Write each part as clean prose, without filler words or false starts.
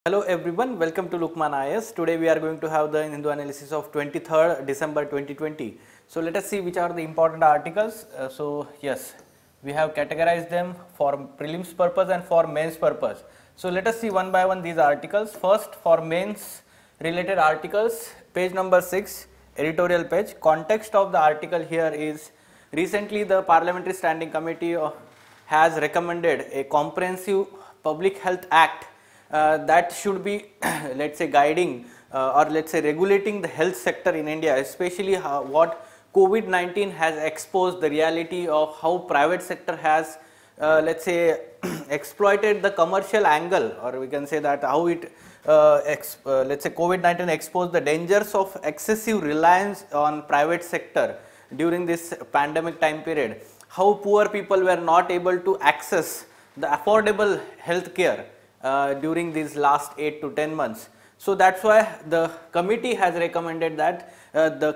Hello everyone, welcome to Lukman IS. Today we are going to have the Hindu analysis of 23rd December 2020. So let us see which are the important articles. Yes, we have categorized them for prelims purpose and for mains purpose. So let us see one by one these articles. First, for mains related articles, page number 6, editorial page. Context of the article here is recently the Parliamentary Standing Committee has recommended a comprehensive public health act that should be let's say guiding or let's say regulating the health sector in India, especially what COVID-19 has exposed the reality of how private sector has let's say exploited the commercial angle, or we can say that how it let's say COVID-19 exposed the dangers of excessive reliance on private sector during this pandemic time period, how poor people were not able to access the affordable health care during these last 8 to 10 months. So that's why the committee has recommended that the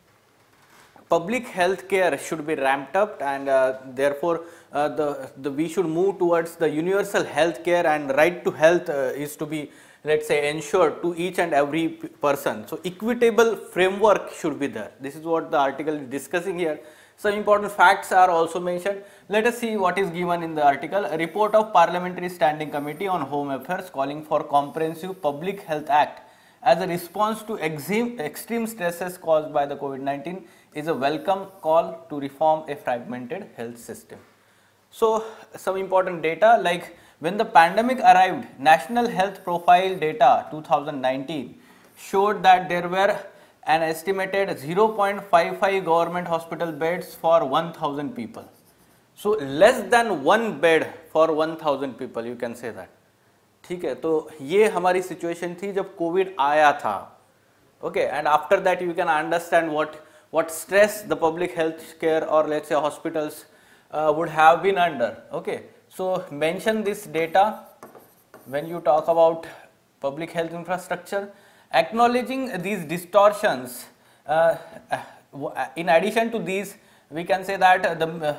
public health care should be ramped up, and therefore we should move towards the universal health care, and right to health is to be, let's say, ensured to each and every person. So equitable framework should be there. This is what the article is discussing here. Some important facts are also mentioned. Let us see what is given in the article. A report of Parliamentary Standing Committee on Home Affairs calling for comprehensive Public Health Act as a response to extreme stresses caused by the COVID-19 is a welcome call to reform a fragmented health system. So some important data, like when the pandemic arrived, National Health Profile data 2019 showed that there were an estimated 0.55 government hospital beds for 1000 people. So less than one bed for 1000 people, you can say that. ठीक है, तो ये हमारी situation थी जब Covid आया था. Okay, and after that you can understand what stress the public health care or let's say hospitals would have been under. Okay, so mention this data when you talk about public health infrastructure. Acknowledging these distortions, in addition to these, we can say that the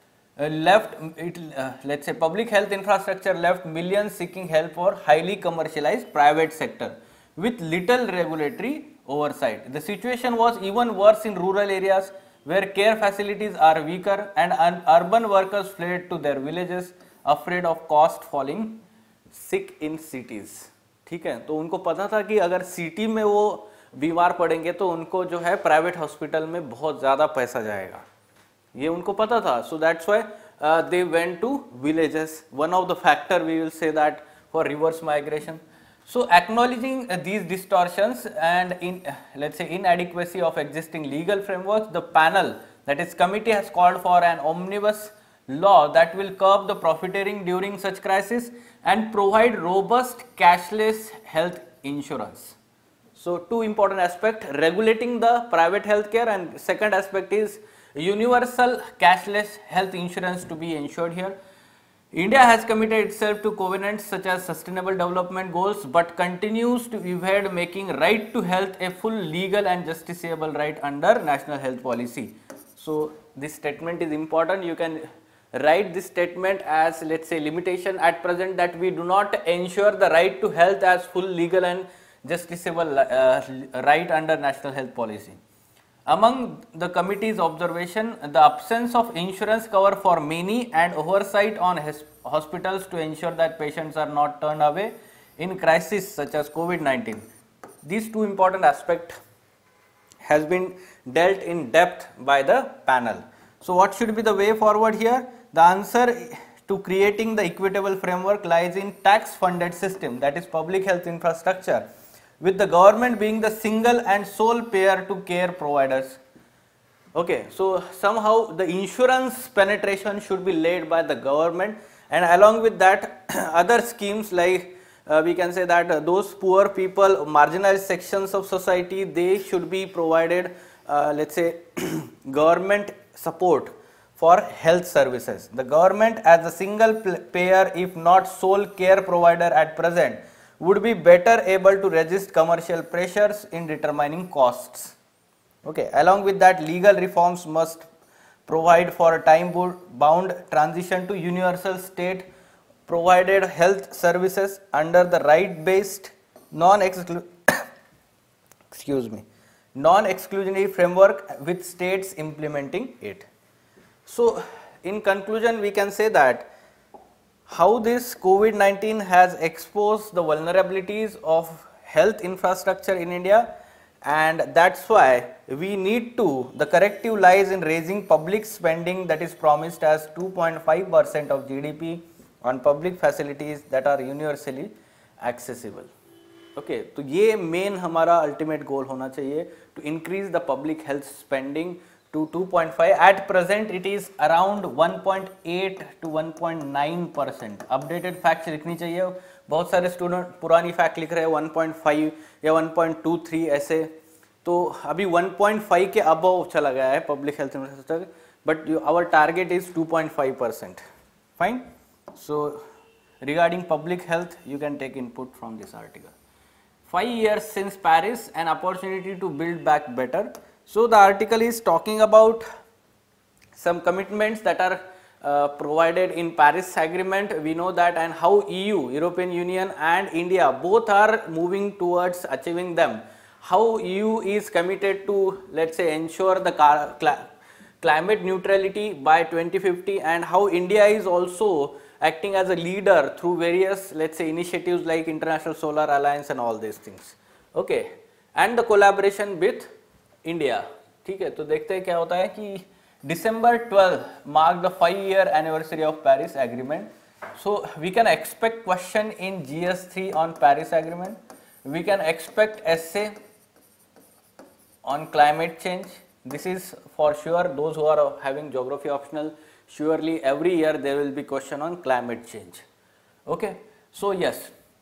let's say public health infrastructure left millions seeking help for highly commercialized private sector with little regulatory oversight. The situation was even worse in rural areas where care facilities are weaker and urban workers fled to their villages afraid of cost falling sick in cities. ठीक है, तो उनको पता था कि अगर city में वो बीमार पड़ेंगे तो उनको जो है प्राइवेट हॉस्पिटल में बहुत ज़्यादा पैसा जाएगा, ये उनको पता था. So that's why they went to villages. One of the factor we will say that for reverse migration. So acknowledging these distortions and let's say inadequacy of existing legal frameworks, the panel, that is committee, has called for an omnibus law that will curb the profiteering during such crisis and provide robust cashless health insurance. So two important aspects: regulating the private health care, and second aspect is universal cashless health insurance to be ensured here. India has committed itself to covenants such as Sustainable Development Goals, but continues to evade making right to health a full legal and justiciable right under National Health Policy. So this statement is important. You can write this statement as, let's say, limitation at present, that we do not ensure the right to health as full legal and justiciable right under National Health Policy. Among the committee's observation, the absence of insurance cover for many and oversight on hospitals to ensure that patients are not turned away in crises such as COVID-19. These two important aspects has been dealt in depth by the panel. So what should be the way forward here? The answer to creating the equitable framework lies in tax funded system, that is public health infrastructure, with the government being the single and sole payer to care providers. Okay, so somehow the insurance penetration should be led by the government, and along with that other schemes like we can say that those poor people, marginalized sections of society, they should be provided let's say government support for health services. The government as a single payer, if not sole care provider at present, would be better able to resist commercial pressures in determining costs. Okay, along with that, legal reforms must provide for a time-bound transition to universal state provided health services under the right-based non-exclusionary framework with states implementing it. So in conclusion, we can say that how this COVID-19 has exposed the vulnerabilities of health infrastructure in India, and that's why we need to, the corrective lies in raising public spending that is promised as 2.5% of GDP on public facilities that are universally accessible. Okay तो ये main हमारा ultimate goal होना चाहिए, to increase the public health spending to 2.5. At present it is around 1.8 to 1.9%. Updated facts लिखनी चाहिए, बहुत सारे student पुरानी फैक्ट लिख रहे हैं 1.5 या 1.23 ऐसे, तो अभी 1.5 के अबव चला गया है public health infrastructure, but our target is 2.5%. Fine. So regarding public health, you can take input from this article. 5 years since Paris, an opportunity to build back better. So the article is talking about some commitments that are provided in Paris Agreement. We know that, and how EU, European Union and India both are moving towards achieving them. How EU is committed to, let's say, ensure the climate neutrality by 2050, and how India is also acting as a leader through various, let's say, initiatives like International Solar Alliance and all these things. Okay, and the collaboration with India. ठीक है, तो देखते हैं क्या होता है कि December 12 mark the 5-year anniversary of Paris Agreement. So we can expect question in GS3 on Paris Agreement. We can expect essay on climate change. This is for sure. Those who are having geography optional, surely every year there will be question on climate change. Okay, so yes,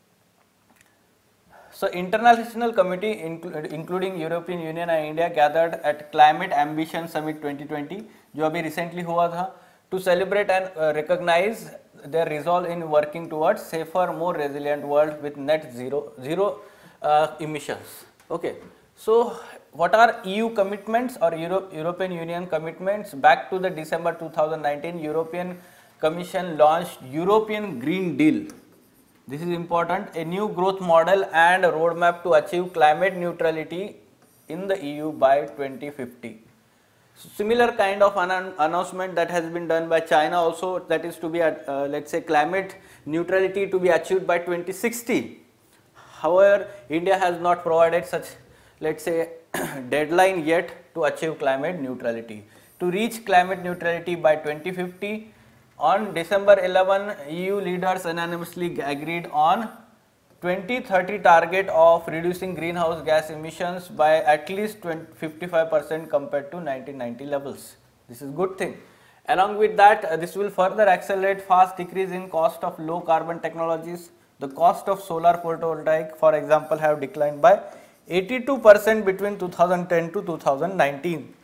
so international committee including European Union and India gathered at Climate Ambition Summit 2020 जो अभी recently हुआ था, to celebrate and recognize their resolve in working towards safer, more resilient world with net zero emissions. Okay, so what are EU commitments or European Union commitments? Back to the December 2019, European Commission launched European Green Deal. This is important, a new growth model and a roadmap to achieve climate neutrality in the EU by 2050. So similar kind of announcement that has been done by China also, that is to be let's say climate neutrality to be achieved by 2060. However, India has not provided such, let's say, deadline yet to achieve climate neutrality. To reach climate neutrality by 2050, on December 11, EU leaders unanimously agreed on 2030 target of reducing greenhouse gas emissions by at least 55% compared to 1990 levels. This is good thing. Along with that, this will further accelerate fast decrease in cost of low carbon technologies. The cost of solar photovoltaic, for example, have declined by 82% between 2010 to 2019.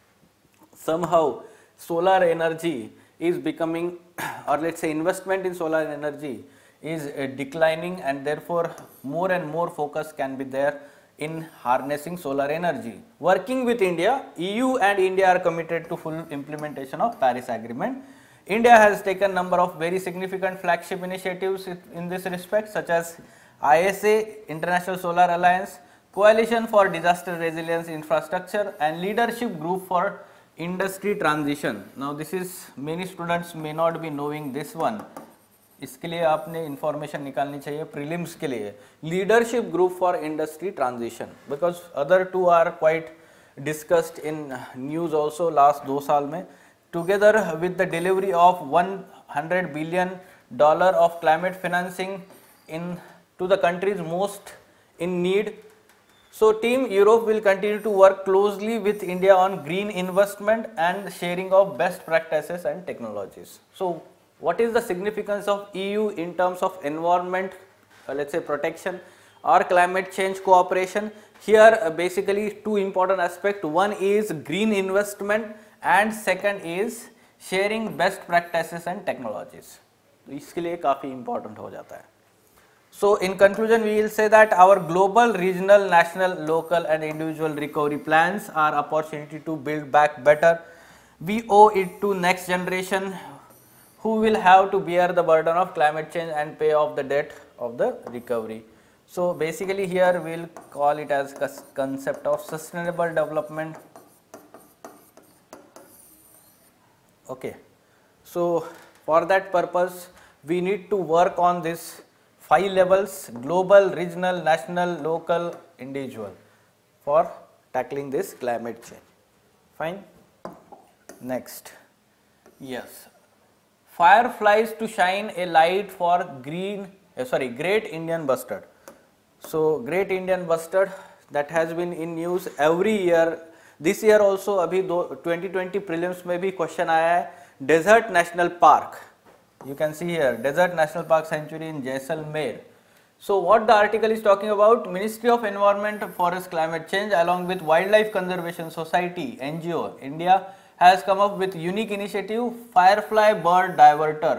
Somehow solar energy is becoming, or let's say investment in solar energy is declining, and therefore more and more focus can be there in harnessing solar energy. Working with India, EU and India are committed to full implementation of Paris Agreement. India has taken number of very significant flagship initiatives in this respect, such as ISA, International Solar Alliance, Coalition for Disaster Resilience Infrastructure, and Leadership Group for Industry Transition. Now this is, many students may not be knowing this one. इसके लिए आपने information निकालनी चाहिए prelims के लिए. Leadership group for industry transition, because other two are quite discussed in news also last 2 साल में. Together with the delivery of $100 billion of climate financing in to the countries most in need. So Team Europe will continue to work closely with India on green investment and sharing of best practices and technologies. So what is the significance of EU in terms of environment, let's say protection or climate change cooperation? Here basically 2 important aspects. One is green investment and second is sharing best practices and technologies. इसके लिए काफ़ी important हो जाता है. So in conclusion, we will say that our global, regional, national, local and individual recovery plans are opportunity to build back better. We owe it to next generation who will have to bear the burden of climate change and pay off the debt of the recovery. So basically here we will call it as concept of sustainable development. Okay, so for that purpose we need to work on this 5 levels: global, regional, national, local, individual, for tackling this climate change. Fine. Next, yes, fireflies to shine a light for Great Indian Bustard. So Great Indian Bustard, that has been in news every year. This year also अभी 2020 prelims में भी question आया है. Desert National Park, you can see here, Desert National Park Sanctuary in Jaisalmer. So what the article is talking about: Ministry of Environment, Forest, Climate Change along with Wildlife Conservation Society NGO India has come up with unique initiative Firefly Bird Diverter.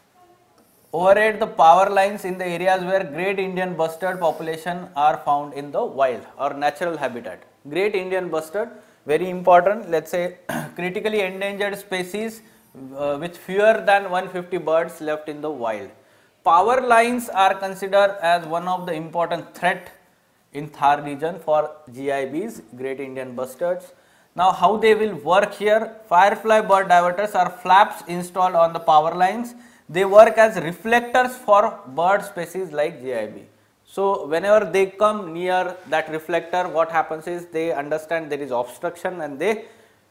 Overhead the power lines in the areas where Great Indian Bustard population are found in the wild or natural habitat. Great Indian Bustard, very important, let's say critically endangered species with fewer than 150 birds left in the wild. Power lines are considered as one of the important threat in Thar region for GIBs, Great Indian Bustards. Now how they will work here: Firefly bird diverters are flaps installed on the power lines. They work as reflectors for bird species like GIB. So whenever they come near that reflector, what happens is they understand there is obstruction and they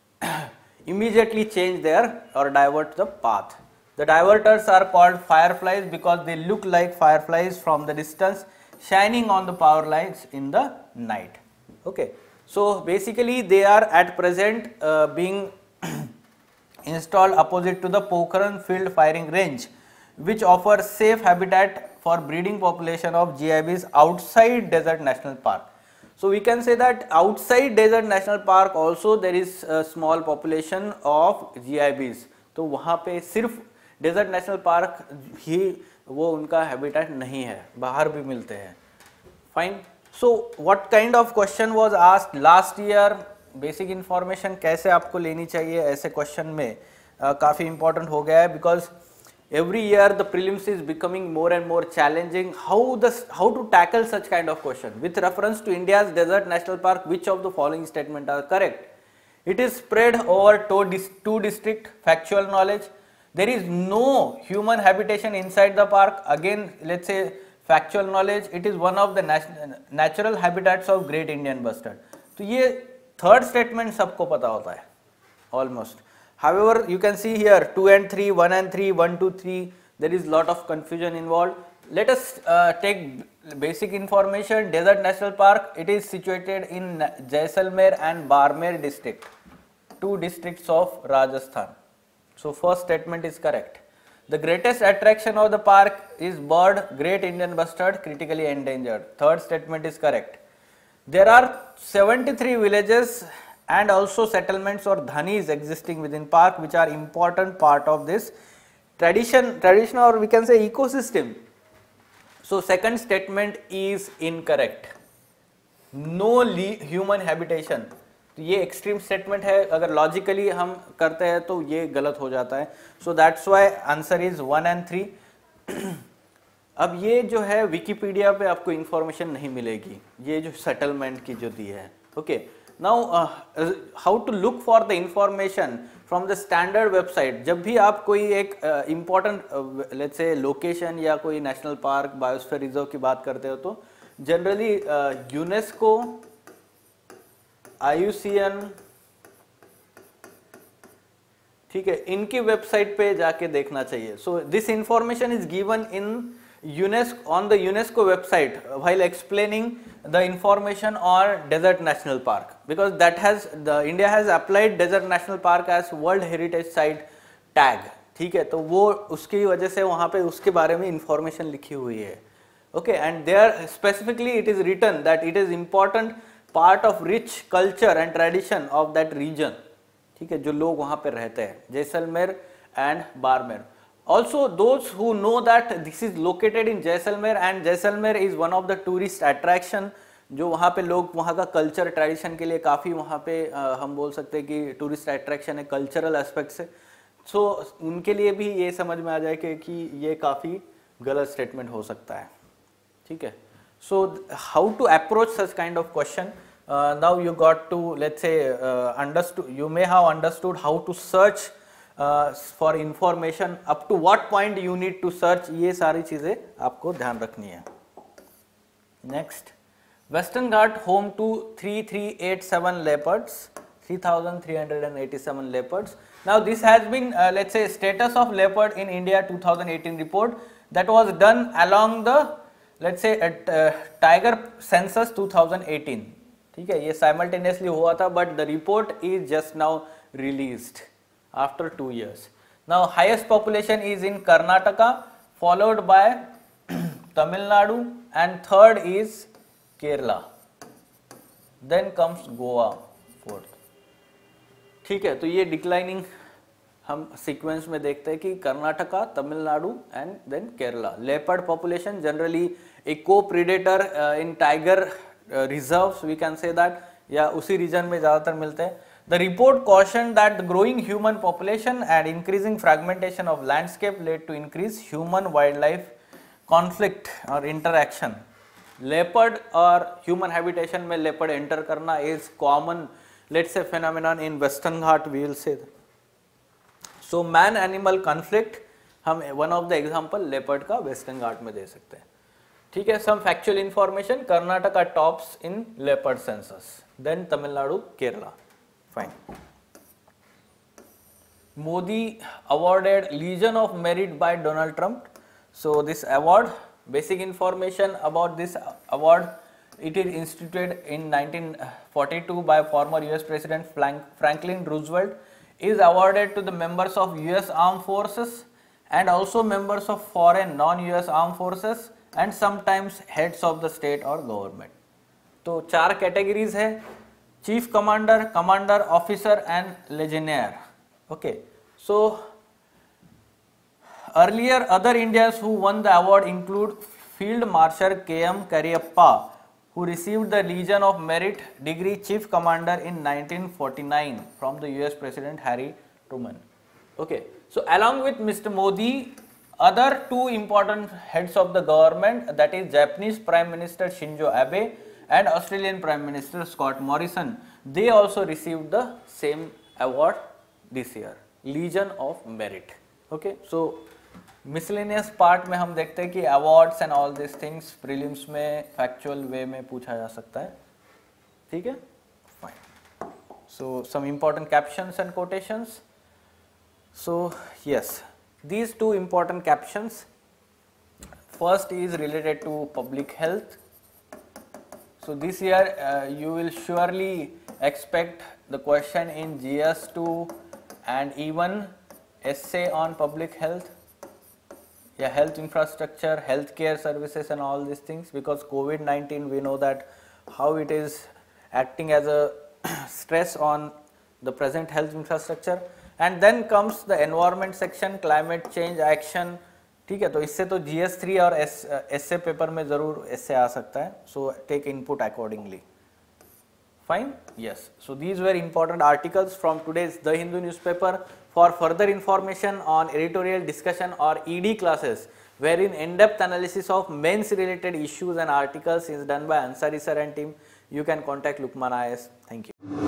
immediately change their or divert the path. The diverters are called fireflies because they look like fireflies from the distance, shining on the power lines in the night. Okay. So basically they are at present being installed opposite to the Pokhran Field Firing Range, which offers safe habitat for breeding population of GIBs outside Desert National Park. So we can say that outside Desert National Park also there is a small population of GIBs. तो वहाँ पे सिर्फ Desert National Park ही वो उनका habitat नहीं है, बाहर भी मिलते हैं. Fine. So what kind of question was asked last year? Basic information कैसे आपको लेनी चाहिए ऐसे question में काफ़ी important हो गया है, because every year the prelims is becoming more and more challenging. How to tackle such kind of question? With reference to India's Desert National Park, which of the following statement are correct? It is spread over two district, factual knowledge. There is no human habitation inside the park. Again, let's say factual knowledge. It is one of the natural habitats of Great Indian Bustard. तो ये third statement सबको पता होता है almost. However, you can see here 2 and 3, 1 and 3, 1, 2, 3. There is lot of confusion involved. Let us take basic information. Desert National Park, it is situated in Jaisalmer and Barmer district, 2 districts of Rajasthan. So first statement is correct. The greatest attraction of the park is bird Great Indian Bustard, critically endangered. Third statement is correct. There are 73 villages and also settlements or dhanis existing within park, which are important part of this tradition or we can say ecosystem. So second statement is incorrect. No human habitation. तो ये extreme statement है, अगर logically हम करते हैं तो ये गलत हो जाता है. So that's why answer is 1 and 3. अब ये जो है विकिपीडिया पे आपको इंफॉर्मेशन नहीं मिलेगी, ये जो सेटलमेंट की जो दी है. Okay, now how to look for the information from the standard website. जब भी आप कोई एक इम्पॉर्टेंट लेट्स से लोकेशन या कोई नेशनल पार्क, बायोस्फीयर रिजर्व की बात करते हो तो जनरली यूनेस्को, IUCN, ठीक है, इनकी वेबसाइट पे जाके देखना चाहिए. So this information is given in on the UNESCO website while explaining the information on desert national park, because that has India has applied desert national park as world heritage site tag. ठीक है, तो वो उसकी वजह से वहां पे उसके बारे में इंफॉर्मेशन लिखी हुई है. Okay, and there specifically it is written that it is important part of rich culture and tradition of that region. ठीक है, जो लोग वहां पे रहते हैं, Jaisalmer and Barmer. Also those who know that this is located in Jaisalmer and Jaisalmer is one of the tourist attraction. जो वहाँ पे लोग वहाँ का कल्चर ट्रेडिशन के लिए काफ़ी वहाँ पे हम बोल सकते हैं कि टूरिस्ट अट्रैक्शन है कल्चरल एस्पेक्ट से. सो उनके लिए भी ये समझ में आ जाए कि ये काफ़ी गलत स्टेटमेंट हो सकता है, ठीक है। So how to approach such kind of question, now you got to let's say understood, you may have understood how to search for information, up to what point you need to search, ये सारी चीज़ें आपको ध्यान रखनी है। Next, Western Ghat home to 3387 leopards, 3387 leopards. Now this has been let's say status of leopard in India 2018 report that was done along the let's say tiger census 2018, ठीक है, ये simultaneously हुआ था, but the report is just now released after 2 years. Now highest population is in Karnataka, followed by Tamil Nadu, and third is Kerala, then comes Goa fourth, ठीक है। तो ये declining हम सीक्वेंस में देखते हैं कि Karnataka, Tamil Nadu and then Kerala. Leopard population generally a co predator in tiger reserves we can say that, या उसी रीजन में ज़्यादातर मिलते हैं। The report caution that the growing human population and increasing fragmentation of landscape led to increase human wildlife conflict और interaction. Leopard और human habitation में leopard enter करना is common let's say phenomenon in Western Ghat, we will से। सो man animal conflict हम one of the example leopard का Western Ghat में दे सकते हैं, ठीक है। Some factual information, Karnataka tops in leopard census, then Tamil Nadu, Kerala, fine. Modi awarded Legion of Merit by Donald Trump. So this award, basic information about this award, it is instituted in 1942 by former US President Franklin Roosevelt, is awarded to the members of US Armed Forces and also members of foreign non-US Armed Forces and sometimes heads of the state or government. तो 4 categories है, chief commander, commander officer and legionnaire, okay. So earlier other Indians who won the award include Field Marshal K.M. Cariappa, who received the Legion of Merit degree Chief Commander in 1949 from the US President Harry Truman. Okay, so along with Mr. Modi, other 2 important heads of the government, that is Japanese Prime Minister Shinzo Abe and Australian Prime Minister Scott Morrison, they also received the same award this year, Legion of Merit. Okay, so miscellaneous part में हम देखते हैं कि awards and all this things prelims में factual way में पूछा जा सकता है, ठीक है, fine. So some important captions and quotations. So yes, these 2 important captions, first is related to public health. So this year you will surely expect the question in GS2 and even essay on public health, yeah, health infrastructure, healthcare services and all these things, because COVID-19 we know that how it is acting as a stress on the present health infrastructure. And then comes the environment section, climate change action, ठीक है। तो इससे तो GS3 और essay paper में जरूर essay आ सकता है, so take input accordingly. Fine? Yes. So these were important articles from today's The Hindu newspaper. For further information on editorial discussion or ED classes, wherein in-depth analysis of mains related issues and articles is done by Ansari sir and team, you can contact Lukman IAS. Thank you.